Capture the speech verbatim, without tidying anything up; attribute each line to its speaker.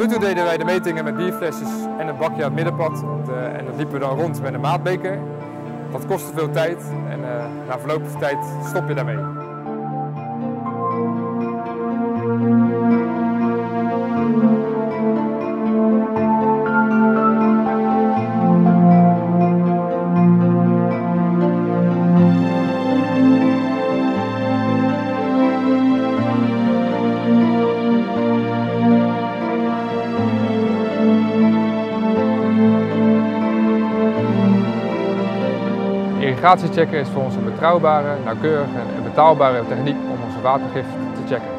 Speaker 1: nu toe deden wij de metingen met bierflesjes en een bakje aan het middenpad. En dat liepen we dan rond met een maatbeker. Dat kostte veel tijd en uh, na verloop van tijd stop je daarmee. Irrigatiechecker is voor ons een betrouwbare, nauwkeurige en betaalbare techniek om onze watergif te checken.